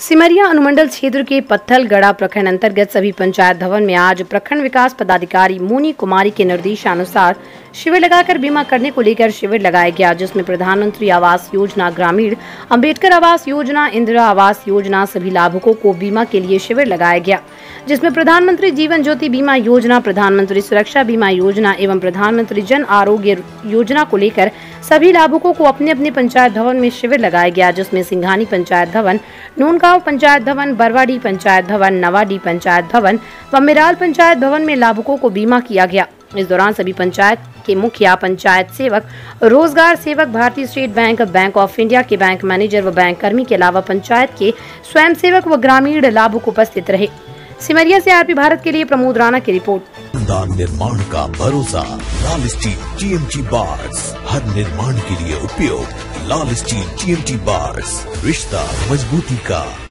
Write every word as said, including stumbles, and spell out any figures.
सिमरिया अनुमंडल क्षेत्र के पत्थलगड़ा प्रखंड अंतर्गत सभी पंचायत भवन में आज प्रखंड विकास पदाधिकारी मोनी कुमारी के निर्देशानुसार शिविर लगाकर बीमा करने को लेकर शिविर लगाया गया, जिसमें प्रधानमंत्री आवास योजना ग्रामीण, अंबेडकर आवास योजना, इंदिरा आवास योजना सभी लाभुकों को बीमा के लिए शिविर लगाया गया, जिसमें प्रधानमंत्री जीवन ज्योति बीमा योजना, प्रधानमंत्री सुरक्षा बीमा योजना एवं प्रधानमंत्री जन आरोग्य योजना को लेकर सभी लाभुकों को अपने अपने पंचायत भवन में शिविर लगाया गया, जिसमें सिंघानी पंचायत भवन, नूनगांव पंचायत भवन, बरवाडी पंचायत भवन, नवाडी पंचायत भवन व मिराल पंचायत भवन में लाभुकों को बीमा किया गया। इस दौरान सभी पंचायत के मुखिया, पंचायत सेवक, रोजगार सेवक, भारतीय state bank, bank of India के बैंक मैनेजर व बैंक कर्मी के अलावा पंचायत के स्वयं सेवक व ग्रामीण लाभुक उपस्थित रहे। सिमरिया से आरपी भारत के लिए प्रमोद राणा की रिपोर्ट। निर्माण का भरोसा लाल स्टील टीएमटी बार्स, हर निर्माण के लिए उपयोग लाल स्टील टीएमटी बार्स, रिश्ता मजबूती का।